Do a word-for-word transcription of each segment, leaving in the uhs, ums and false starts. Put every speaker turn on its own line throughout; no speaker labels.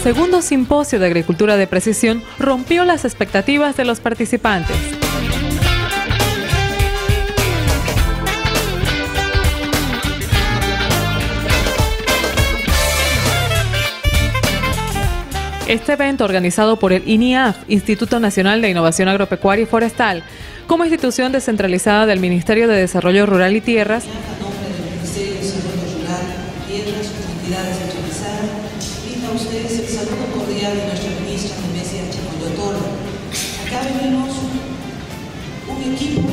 segundo simposio de agricultura de precisión rompió las expectativas de los participantes. Este evento, organizado por el I N I A F, Instituto Nacional de Innovación Agropecuaria y Forestal, como institución descentralizada del Ministerio de Desarrollo Rural y Tierras,
a ustedes el saludo cordial de nuestra ministra Nemesia Chacón. Acá venimos un equipo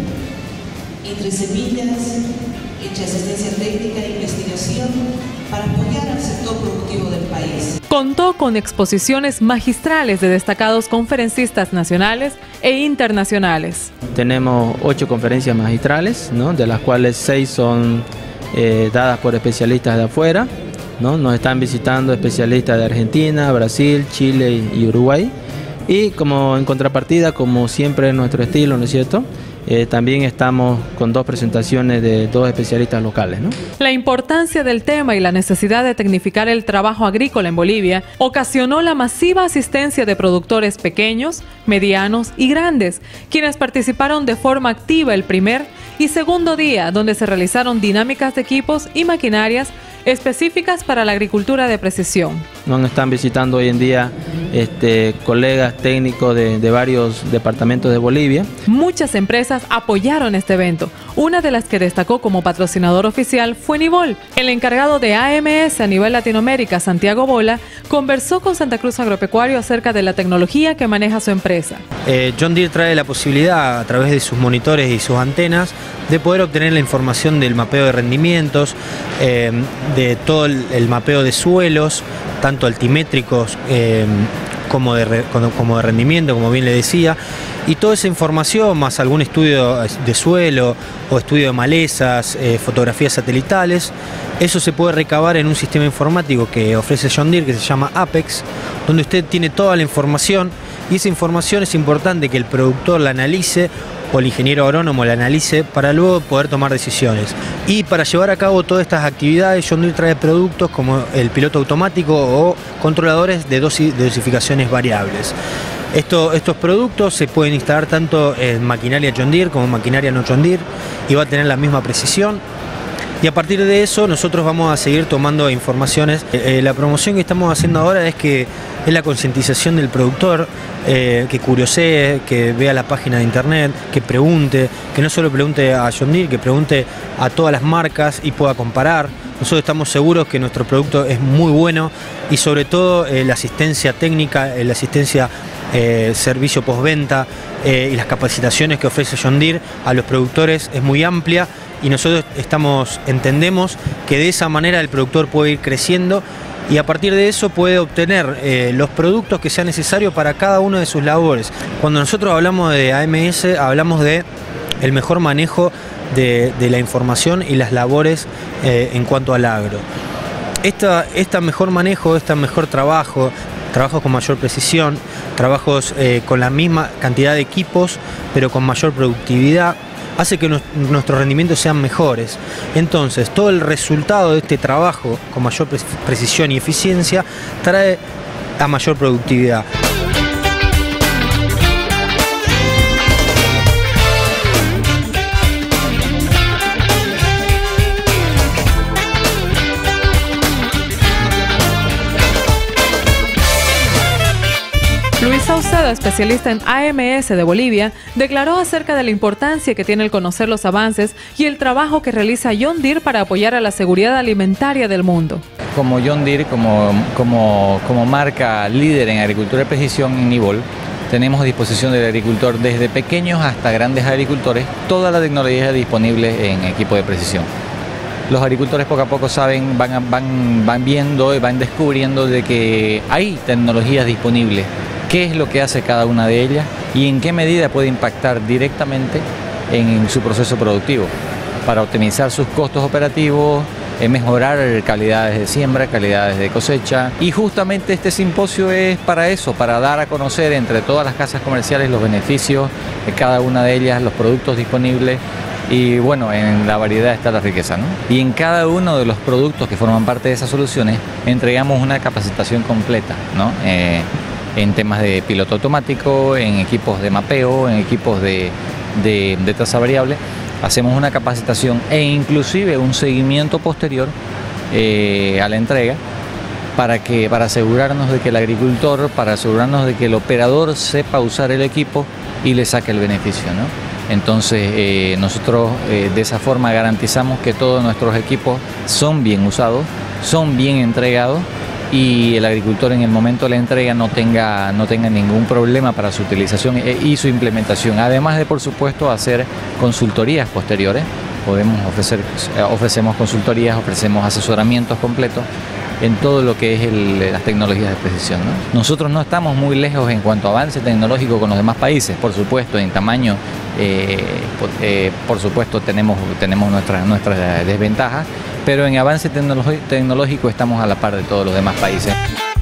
entre semillas, entre asistencia técnica e investigación para apoyar al sector productivo del país.
Contó con exposiciones magistrales de destacados conferencistas nacionales e internacionales.
Tenemos ocho conferencias magistrales, ¿no?, de las cuales seis son eh, dadas por especialistas de afuera. ¿No? Nos están visitando especialistas de Argentina, Brasil, Chile y Uruguay. Y como en contrapartida, como siempre es nuestro estilo, ¿no es cierto?, Eh, también estamos con dos presentaciones de dos especialistas locales, ¿no?
La importancia del tema y la necesidad de tecnificar el trabajo agrícola en Bolivia ocasionó la masiva asistencia de productores pequeños, medianos y grandes, quienes participaron de forma activa el primer y segundo día, donde se realizaron dinámicas de equipos y maquinarias específicas para la agricultura de precisión.
Nos están visitando hoy en día este, colegas técnicos de, de varios departamentos de Bolivia.
Muchas empresas apoyaron este evento. Una de las que destacó como patrocinador oficial fue Nibol. El encargado de A M S a nivel Latinoamérica, Santiago Bola, conversó con Santa Cruz Agropecuario acerca de la tecnología que maneja su empresa.
Eh, John Deere trae la posibilidad, a través de sus monitores y sus antenas, de poder obtener la información del mapeo de rendimientos, eh, de todo el, el mapeo de suelos, tanto altimétricos eh, como, de, como de rendimiento, como bien le decía, y toda esa información, más algún estudio de suelo o estudio de malezas, eh, fotografías satelitales, eso se puede recabar en un sistema informático que ofrece John Deere, que se llama Apex, donde usted tiene toda la información, y esa información es importante que el productor la analice o el ingeniero agrónomo la analice para luego poder tomar decisiones. Y para llevar a cabo todas estas actividades, John Deere trae productos como el piloto automático o controladores de, dosis, de dosificaciones variables. Esto, estos productos se pueden instalar tanto en maquinaria John Deere como en maquinaria no John Deere y va a tener la misma precisión. Y a partir de eso nosotros vamos a seguir tomando informaciones. Eh, la promoción que estamos haciendo ahora es que es la concientización del productor, eh, que curiosee, que vea la página de internet, que pregunte, que no solo pregunte a John Deere, que pregunte a todas las marcas y pueda comparar. Nosotros estamos seguros que nuestro producto es muy bueno y sobre todo eh, la asistencia técnica, eh, la asistencia eh, servicio postventa eh, y las capacitaciones que ofrece John Deere a los productores es muy amplia. Y nosotros estamos, entendemos que de esa manera el productor puede ir creciendo y a partir de eso puede obtener eh, los productos que sean necesarios para cada una de sus labores. Cuando nosotros hablamos de A M S, hablamos de el mejor manejo de, de la información y las labores eh, en cuanto al agro. Esta, esta mejor manejo, este mejor trabajo, trabajos con mayor precisión, trabajos eh, con la misma cantidad de equipos, pero con mayor productividad, hace que nuestros rendimientos sean mejores. Entonces, todo el resultado de este trabajo con mayor precisión y eficiencia trae a mayor productividad.
Luis Saucedo, especialista en A M S de Bolivia, declaró acerca de la importancia que tiene el conocer los avances y el trabajo que realiza John Deere para apoyar a la seguridad alimentaria del mundo.
Como John Deere, como, como, como marca líder en agricultura de precisión en Nibol, tenemos a disposición del agricultor desde pequeños hasta grandes agricultores toda la tecnología disponible en equipo de precisión. Los agricultores poco a poco saben, van, van, van viendo y van descubriendo de que hay tecnologías disponibles, qué es lo que hace cada una de ellas y en qué medida puede impactar directamente en su proceso productivo para optimizar sus costos operativos, mejorar calidades de siembra, calidades de cosecha. Y justamente este simposio es para eso, para dar a conocer entre todas las casas comerciales los beneficios de cada una de ellas, los productos disponibles Y bueno, en la variedad está la riqueza, ¿no? Y en cada uno de los productos que forman parte de esas soluciones entregamos una capacitación completa, ¿no? Eh, en temas de piloto automático, en equipos de mapeo, en equipos de, de, de tasa variable. Hacemos una capacitación e inclusive un seguimiento posterior eh, a la entrega para, que, para asegurarnos de que el agricultor, para asegurarnos de que el operador sepa usar el equipo y le saque el beneficio, ¿no? Entonces eh, nosotros eh, de esa forma garantizamos que todos nuestros equipos son bien usados, son bien entregados y el agricultor en el momento de la entrega no tenga, no tenga ningún problema para su utilización y su implementación. Además de, por supuesto, hacer consultorías posteriores. Podemos ofrecer, ofrecemos consultorías, ofrecemos asesoramientos completos en todo lo que es el, las tecnologías de precisión, ¿no? Nosotros no estamos muy lejos en cuanto a avance tecnológico con los demás países, por supuesto, en tamaño, eh, por, eh, por supuesto tenemos, tenemos nuestras, nuestras desventajas, pero en avance tecnológico estamos a la par de todos los demás países.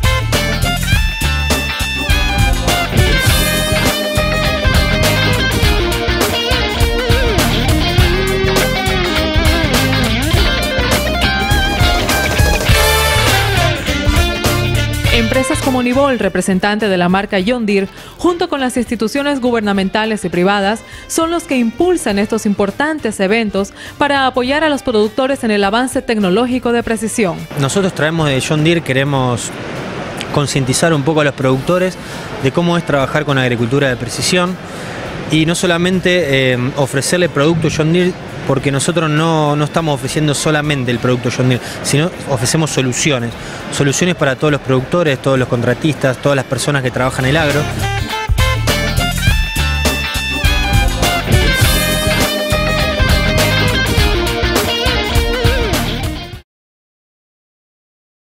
Empresas como Nibol, representante de la marca John Deere, junto con las instituciones gubernamentales y privadas, son los que impulsan estos importantes eventos para apoyar a los productores en el avance tecnológico de precisión.
Nosotros traemos de John Deere, queremos concientizar un poco a los productores de cómo es trabajar con agricultura de precisión y no solamente eh, ofrecerle producto John Deere, porque nosotros no, no estamos ofreciendo solamente el producto John Deere, sino ofrecemos soluciones, soluciones para todos los productores, todos los contratistas, todas las personas que trabajan en el agro.